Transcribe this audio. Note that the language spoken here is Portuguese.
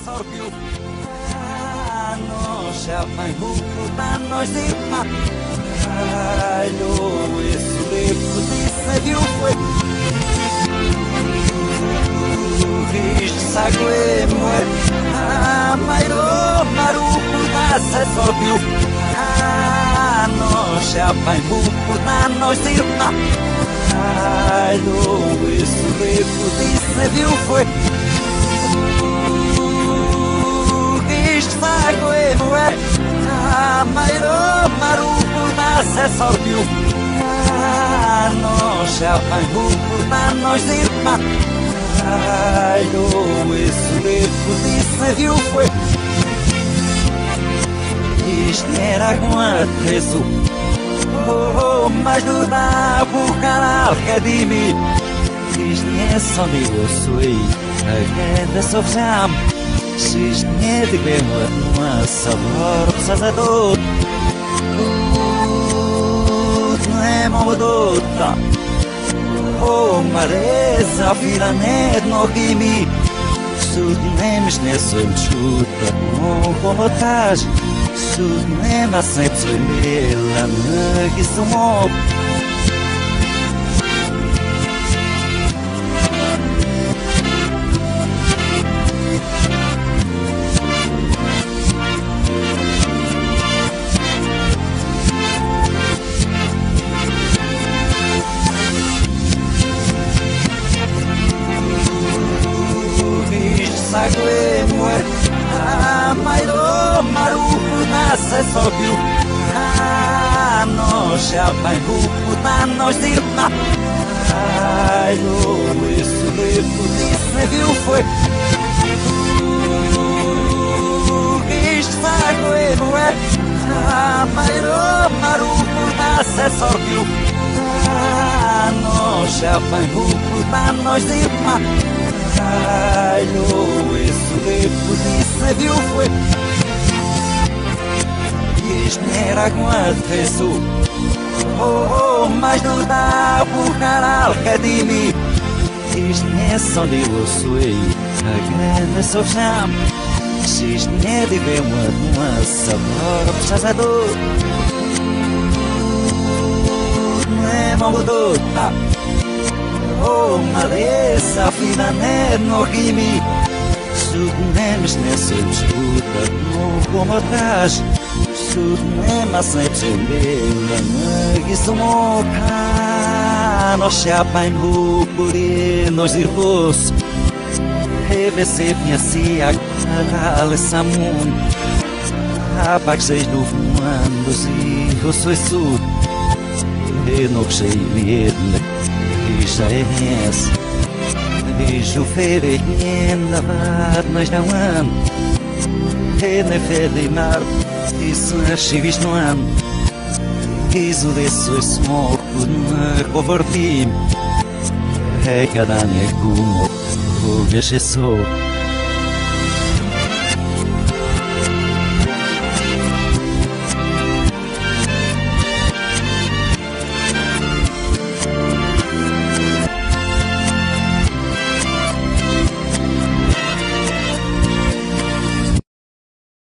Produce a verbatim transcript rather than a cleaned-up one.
sorbiu. Ah, nós já vai mudar, nós irmã. Alho, isso devo dizer, viu, foi. Isto sague moer. Ah, mairo, maruco, nasce sorbiu. Ah, nós já vai mudar, nós irmã. Alho, isso devo dizer, viu, foi. Isto sague moer. Ah, mairo, maruco, nasce sorbiu. Ah, nós já vai mudar, nós irmã. Alho, isso devo dizer, viu, foi. Isto era com a preço. Oh, mas não dá por canal que é de mim. Isto é só de você, a grande sofrão. Isto é de ver uma sabor processado. Não é moldota. Oh, mareza, filha net no kimi. Sud nemes ne sol chuta, no homotage. Sud nema sepso lela, nagi sumo. Sague moer. Ah, mairo, maruco, nasce sorbiu. Ah, nós já vai mudar, nós irmã. Alho, isso devo dizer, viu, foi. Isto sague moer. Ah, mairo, maruco, nasce sorbiu. Ah, nós já vai mudar, nós irmã. Alho, isso devo dizer, viu, foi. Isto era com a defesa. Oh, oh, mas não dá por canal que é de mim. Isto é só de você, a grande sofrão. Isto é de ver uma sabor processado. Não é moldota. Oh, maleza, filha net no kimi. Sud nemes ne sol chuta, no homotage. Sud nemas ne pselela, nagi sumo. Ah, nós já vai mudar, nós irmãos. Revese pinhasi a canal samun. Apaxei do fumando, se eu sou isso. E não sei medo. Já é essa. Beijo feio na vat mas não amo. E na fede mar isso é chivis no amo. Isso desse smoke na converti. É cada minha como o vejo só.